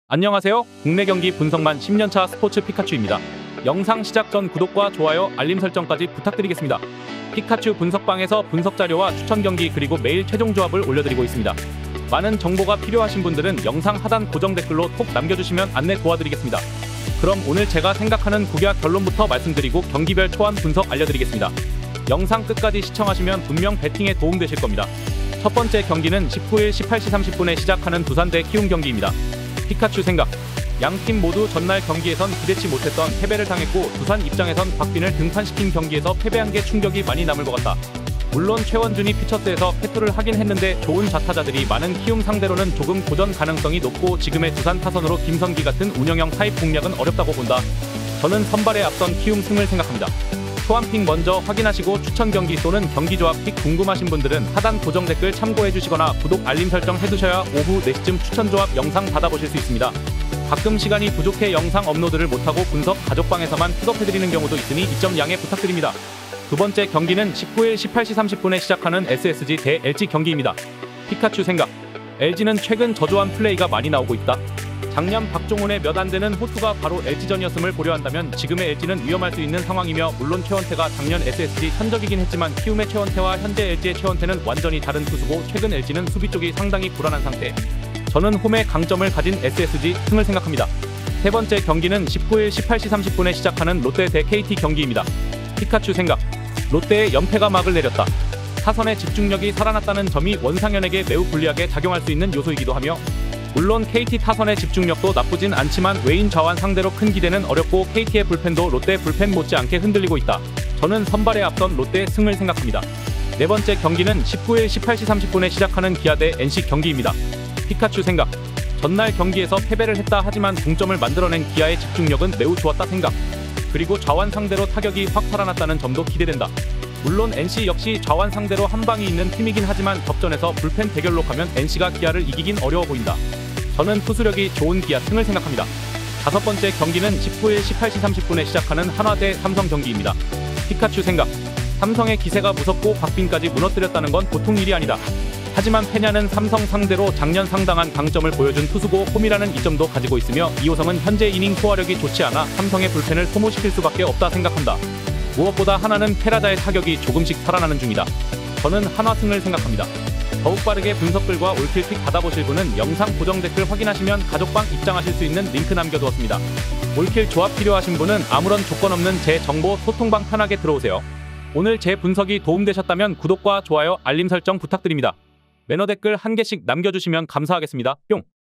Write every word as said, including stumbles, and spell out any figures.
안녕하세요. 국내 경기 분석만 십 년차 스포츠 피카츄입니다. 영상 시작 전 구독과 좋아요, 알림 설정까지 부탁드리겠습니다. 피카츄 분석방에서 분석 자료와 추천 경기 그리고 매일 최종 조합을 올려드리고 있습니다. 많은 정보가 필요하신 분들은 영상 하단 고정 댓글로 톡 남겨주시면 안내 도와드리겠습니다. 그럼 오늘 제가 생각하는 구기와 결론부터 말씀드리고 경기별 초안 분석 알려드리겠습니다. 영상 끝까지 시청하시면 분명 배팅에 도움되실 겁니다. 첫 번째 경기는 십구 일 십팔 시 삼십 분에 시작하는 두산 대 키움 경기입니다. 피카츄 생각. 양팀 모두 전날 경기에선 기대치 못했던 패배를 당했고 두산 입장에선 박빈을 등판시킨 경기에서 패배한 게 충격이 많이 남을 것 같다. 물론 최원준이 피처스에서 패투를 하긴 했는데 좋은 좌타자들이 많은 키움 상대로는 조금 고전 가능성이 높고 지금의 두산 타선으로 김선기 같은 운영형 타입 공략은 어렵다고 본다. 저는 선발에 앞선 키움 승을 생각합니다. 초안픽 먼저 확인하시고 추천 경기 또는 경기 조합 픽 궁금하신 분들은 하단 고정 댓글 참고해주시거나 구독 알림 설정 해두셔야 오후 네 시쯤 추천 조합 영상 받아보실 수 있습니다. 가끔 시간이 부족해 영상 업로드를 못하고 분석 가족방에서만 픽업해드리는 경우도 있으니 이 점 양해 부탁드립니다. 두 번째 경기는 십구 일 십팔 시 삼십 분에 시작하는 에스에스지 대 엘지 경기입니다. 피카츄 생각. 엘지는 최근 저조한 플레이가 많이 나오고 있다. 작년 박종훈의 몇 안되는 호투가 바로 엘지전이었음을 고려한다면 지금의 엘지는 위험할 수 있는 상황이며 물론 최원태가 작년 에스에스지 현적이긴 했지만 키움의 최원태와 현재 엘지의 최원태는 완전히 다른 투수고 최근 엘지는 수비 쪽이 상당히 불안한 상태. 저는 홈의 강점을 가진 에스에스지 승을 생각합니다. 세 번째 경기는 십구 일 십팔 시 삼십 분에 시작하는 롯데 대 케이티 경기입니다. 피카츄 생각. 롯데의 연패가 막을 내렸다. 타선의 집중력이 살아났다는 점이 원상현에게 매우 불리하게 작용할 수 있는 요소이기도 하며 물론 케이티 타선의 집중력도 나쁘진 않지만 외인 좌완 상대로 큰 기대는 어렵고 케이티의 불펜도 롯데 불펜 못지않게 흔들리고 있다. 저는 선발에 앞선 롯데의 승을 생각합니다. 네 번째 경기는 십구 일 십팔 시 삼십 분에 시작하는 기아 대 엔씨 경기입니다. 피카츄 생각. 전날 경기에서 패배를 했다 하지만 동점을 만들어낸 기아의 집중력은 매우 좋았다 생각. 그리고 좌완 상대로 타격이 확 살아났다는 점도 기대된다. 물론 엔씨 역시 좌완 상대로 한방이 있는 팀이긴 하지만 접전에서 불펜 대결로 가면 엔씨가 기아를 이기긴 어려워 보인다. 저는 투수력이 좋은 기아 승을 생각합니다. 다섯 번째 경기는 십구 일 십팔 시 삼십 분에 시작하는 한화 대 삼성 경기입니다. 피카츄 생각. 삼성의 기세가 무섭고 박빈까지 무너뜨렸다는 건 보통 일이 아니다. 하지만 페냐는 삼성 상대로 작년 상당한 강점을 보여준 투수고 홈이라는 이점도 가지고 있으며 이호성은 현재 이닝 소화력이 좋지 않아 삼성의 불펜을 소모시킬 수밖에 없다 생각한다. 무엇보다 하나는 테라자의 타격이 조금씩 살아나는 중이다. 저는 한화 승을 생각합니다. 더욱 빠르게 분석글과 올킬픽 받아보실 분은 영상 고정 댓글 확인하시면 가족방 입장하실 수 있는 링크 남겨두었습니다. 올킬 조합 필요하신 분은 아무런 조건 없는 제 정보 소통방 편하게 들어오세요. 오늘 제 분석이 도움되셨다면 구독과 좋아요, 알림 설정 부탁드립니다. 매너 댓글 한 개씩 남겨주시면 감사하겠습니다. 뿅!